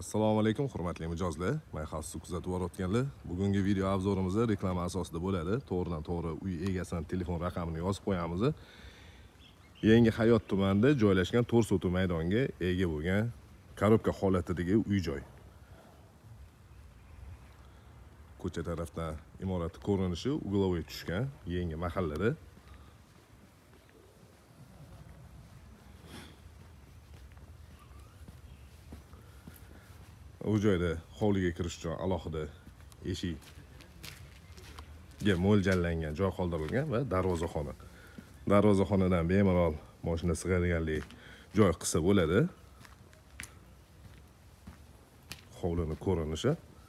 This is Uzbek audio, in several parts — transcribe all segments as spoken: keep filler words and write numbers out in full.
Assalomu alaykum hurmatli mijozlar. Men xavfsiz kuzatib borayotganlar. Bugungi video obzorimiz reklama asosida bo'ladi. To'g'ridan to'g'ri uy egasining telefon raqamini yozib qo'yamiz. Yangi Hayot tumanida joylashgan to'rt sotuv maydonga ega bo'lgan korobka holatidagi uy-joy. Ko'cha tarafdan imorat ko'rinishi uglovoy tushgan yangi mahallada. U joyda hovliga kirish uchun alohida eshikga mo'ljallangan joy qoldirilgan va darvozaxona. Darvozaxonadan bemalol mashina sig'adiganlik joy qilsa bo'ladi. Hovlining ko'rinishi.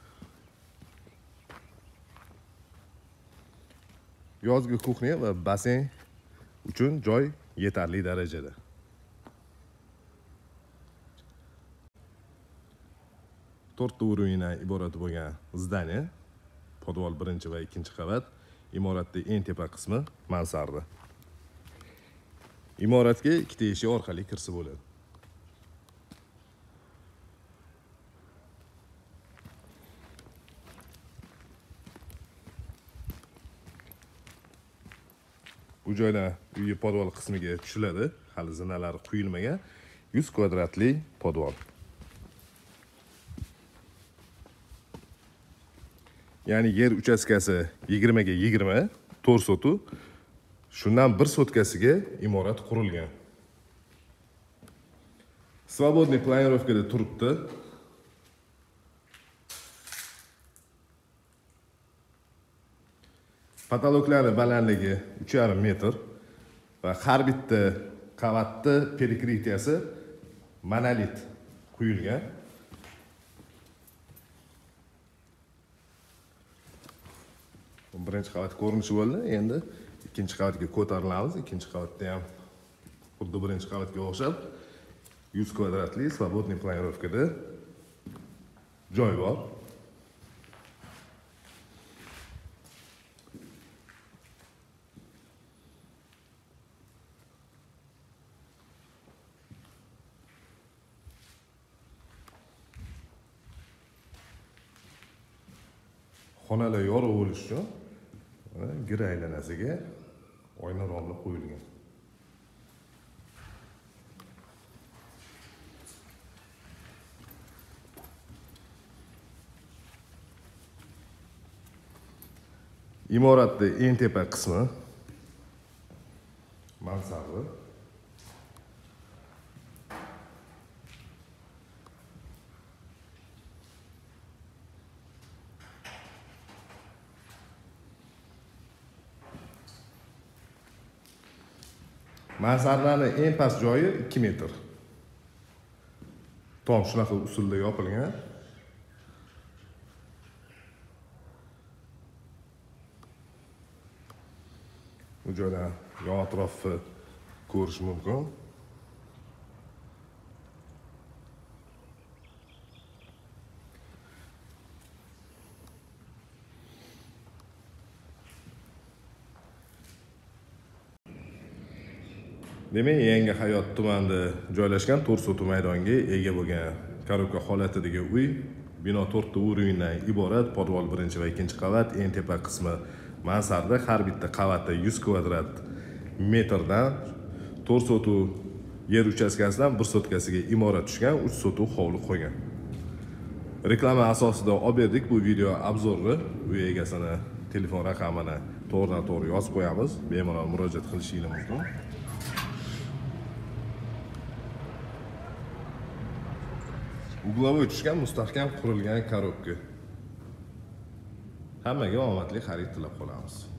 Yozgi kuxnya va basen uchun joy yetarli darajada. to'rtta urindan iborat bo'lgan zdaniya, podval birinchi va ikkinchi qavat, imoratning eng tepa qismi mansarda. Imoratga ikkita eshik orqali kirsa bo'ladi. Bu joydan uyi podval qismiga tushiladi, hali zinalari quyilmagan yuz kvadratli podval. Ya'ni yer uchastkasi yigirma ga yigirma, to'rt sotuv. Shundan bir sotkasiga imorat qurilgan. Svobodniy planirovkada turibdi. Patologlarning balandligi uch yarim metr va har bitta qavatda perikritiyasi monolit quyilgan. Birinchi qavat ko'rinishi bo'ldi. Endi ikkinchi qavatga ko'tarilamiz. Ikkinchi qavatda ham xuddi birinchi qavatga o'xshab yuz kvadratli svobodniy planirovkada joy bor. Xonalar yorug' bo'lish uchun gir aylanasiga oyna romli qo'yilgan. Imoratning eng tepa qismi mansarda. Mansardaning eng past joyi ikki metr. Tom shunaqa usulda yopilgan. Bu joyda yon atrofni ko'rish mumkin. Demak, Yangi Hayot tumanida joylashgan to'rt sotuv maydonga ega bo'lgan korobka holatidagi uy, bino to'rtta urindan iborat, podval birinchi va ikkinchi qavat, eng tepa qismi mansarda, har bitta qavatda yuz kvadrat metrdan to'rt sotuv yer uchastkasidan bir sotkasiga imorat tushgan, uch sotuv hovli qo'ygan. Reklama asosida olib berdik bu video obzorni. Uy egasini telefon raqamini to'g'ridan to'g'ri yozib qo'yamiz. Bemalol murojaat qilishingiz mumkin. Uglovoy tushgan mustahkam qurilgan korobka. Hammaga omadli xarid tilab qolamiz.